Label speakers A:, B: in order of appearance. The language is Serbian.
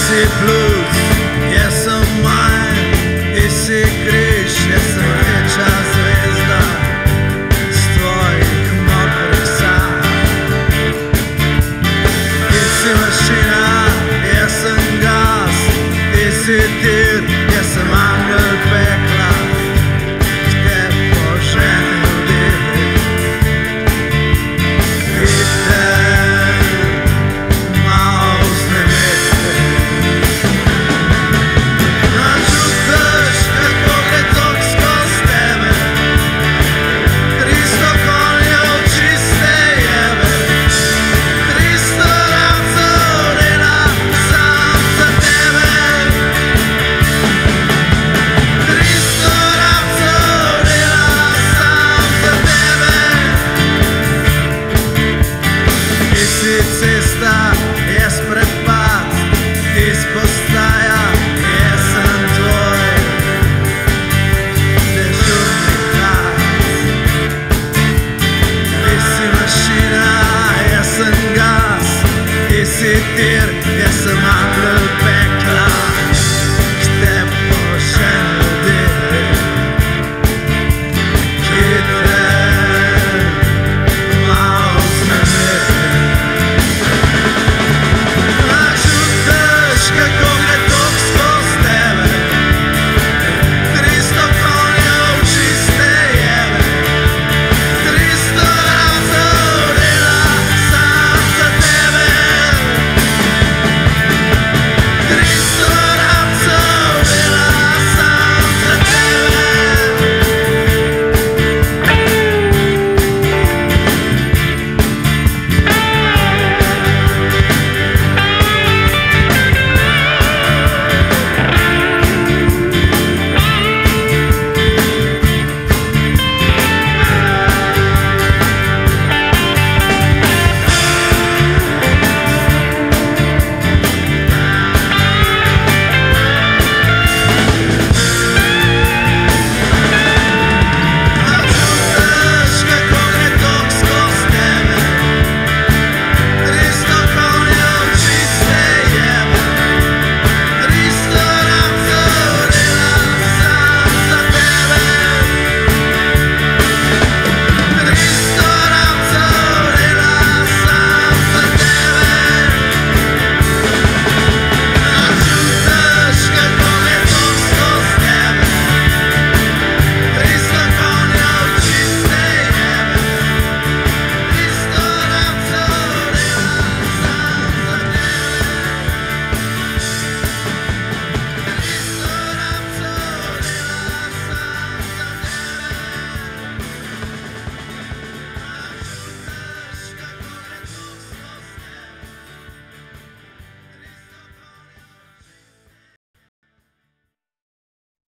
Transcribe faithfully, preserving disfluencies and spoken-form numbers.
A: si plus, jaz sem manj, ti si križ, jaz sem rdeča zvezda s tvojih mokrih sanj. Ti si mašina, jaz sem gas, ti si tir, jaz sem angel pekla, k tebi poženil dir. Cesta, jaz prepad, ti spostaja, jaz sem tvoj dežurni kat. Ti si mašina, jaz sem gas, ti si tir, jaz sem angel